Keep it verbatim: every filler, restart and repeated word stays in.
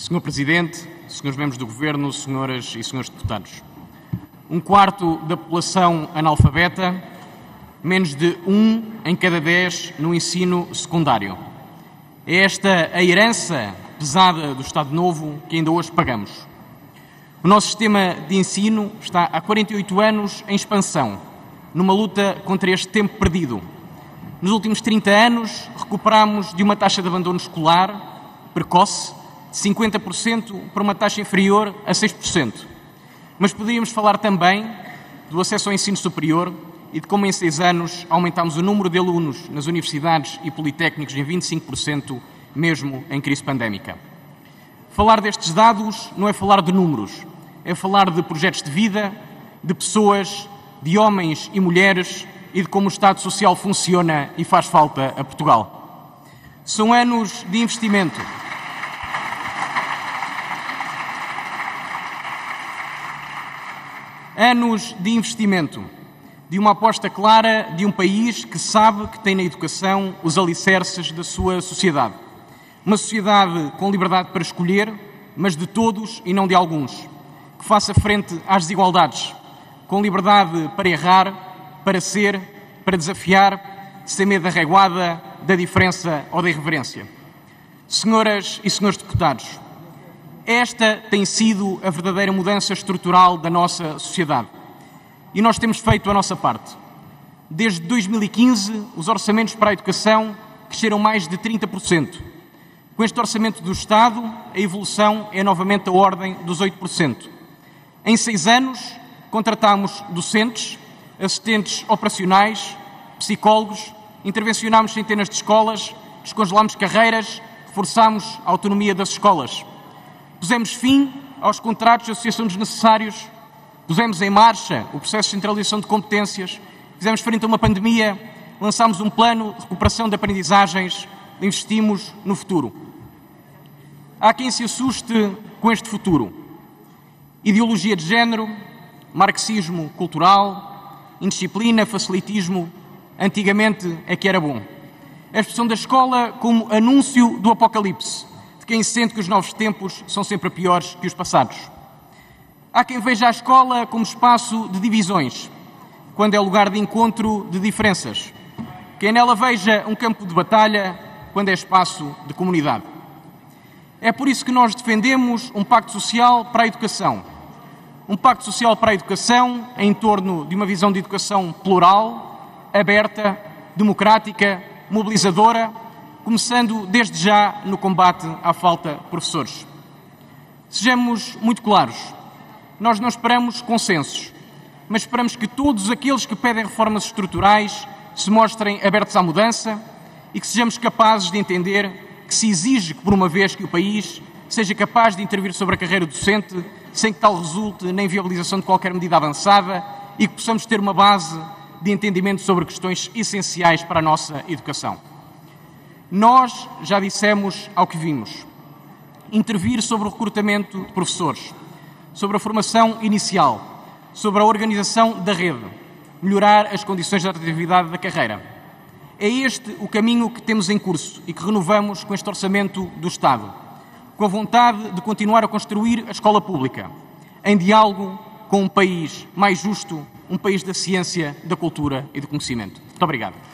senhor Presidente, senhores membros do Governo, senhoras e senhores deputados. Um quarto da população analfabeta, menos de um em cada dez no ensino secundário. É esta a herança pesada do Estado Novo que ainda hoje pagamos. O nosso sistema de ensino está há quarenta e oito anos em expansão, numa luta contra este tempo perdido. Nos últimos trinta anos, recuperámos de uma taxa de abandono escolar precoce de cinquenta por cento para uma taxa inferior a seis por cento. Mas poderíamos falar também do acesso ao ensino superior e de como em seis anos aumentámos o número de alunos nas universidades e politécnicos em vinte e cinco por cento, mesmo em crise pandémica. Falar destes dados não é falar de números, é falar de projetos de vida, de pessoas, de homens e mulheres e de como o Estado Social funciona e faz falta a Portugal. São anos de investimento. Anos de investimento, de uma aposta clara de um país que sabe que tem na educação os alicerces da sua sociedade. Uma sociedade com liberdade para escolher, mas de todos e não de alguns, que faça frente às desigualdades, com liberdade para errar, para ser, para desafiar, sem medo da reguada, da diferença ou da irreverência. Senhoras e senhores deputados, esta tem sido a verdadeira mudança estrutural da nossa sociedade. E nós temos feito a nossa parte. Desde dois mil e quinze, os orçamentos para a educação cresceram mais de trinta por cento. Com este orçamento do Estado, a evolução é novamente a ordem dos oito por cento. Em seis anos, contratámos docentes, assistentes operacionais, psicólogos, intervencionámos centenas de escolas, descongelámos carreiras, reforçámos a autonomia das escolas. Pusemos fim aos contratos de associação desnecessários, pusemos em marcha o processo de centralização de competências, fizemos frente a uma pandemia, lançámos um plano de recuperação de aprendizagens, investimos no futuro. Há quem se assuste com este futuro. Ideologia de género, marxismo cultural, indisciplina, facilitismo, antigamente é que era bom. A expressão da escola como anúncio do apocalipse, de quem sente que os novos tempos são sempre piores que os passados. Há quem veja a escola como espaço de divisões, quando é lugar de encontro de diferenças. Quem nela veja um campo de batalha, quando é espaço de comunidade. É por isso que nós defendemos um pacto social para a educação. Um pacto social para a educação em torno de uma visão de educação plural, aberta, democrática, mobilizadora, começando desde já no combate à falta de professores. Sejamos muito claros, nós não esperamos consensos, mas esperamos que todos aqueles que pedem reformas estruturais se mostrem abertos à mudança e que sejamos capazes de entender que se exige que, por uma vez, que o país seja capaz de intervir sobre a carreira docente sem que tal resulte nem viabilização de qualquer medida avançada e que possamos ter uma base de entendimento sobre questões essenciais para a nossa educação. Nós já dissemos ao que vimos. Intervir sobre o recrutamento de professores, sobre a formação inicial, sobre a organização da rede, melhorar as condições de atratividade da carreira. É este o caminho que temos em curso e que renovamos com este orçamento do Estado, com a vontade de continuar a construir a escola pública, em diálogo com um país mais justo, um país da ciência, da cultura e do conhecimento. Muito obrigado.